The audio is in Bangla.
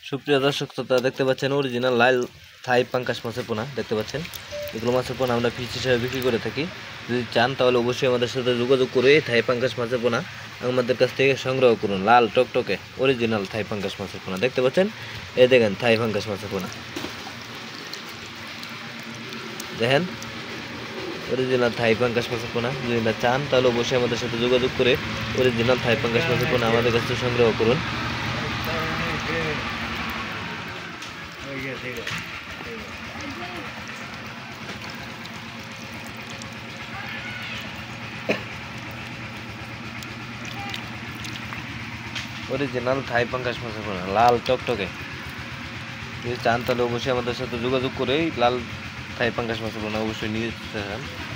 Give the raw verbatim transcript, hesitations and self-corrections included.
সুপ্রিয় দর্শক শ্রোতা দেখতে পাচ্ছেন অরিজিনাল লাল থাই পাঙ্গাস মাছের পোনা দেখতে পাচ্ছেন। এগুলো মাছের পোনা আমরা পিস হিসেবে বিক্রি করে থাকি। যদি চান তাহলে অবশ্যই আমাদের সাথে যোগাযোগ করে থাই পাঙ্গাস মাছের পোনা আমাদের কাছ থেকে সংগ্রহ করুন। লাল টকটকে অরিজিনাল থাই পাঙ্গাস মাছের পোনা দেখতে পাচ্ছেন। এই দেখেন থাই পাঙ্গাস মাছের পোনা, দেখেন অরিজিনাল থাই পাঙ্গাস মাছের পোনা। যদি না চান তাহলে অবশ্যই আমাদের সাথে যোগাযোগ করে অরিজিনাল থাই পাঙ্গাস মাছের পোনা আমাদের কাছ থেকে সংগ্রহ করুন। অরিজিনাল থাই পাঙ্গাস মাছের পোনা লাল টকটকে। যদি চান তাহলে অবশ্যই আমাদের সাথে যোগাযোগ করে লাল থাই পাঙ্গাস মাছের পোনা অবশ্যই নিয়ে যেতে চান।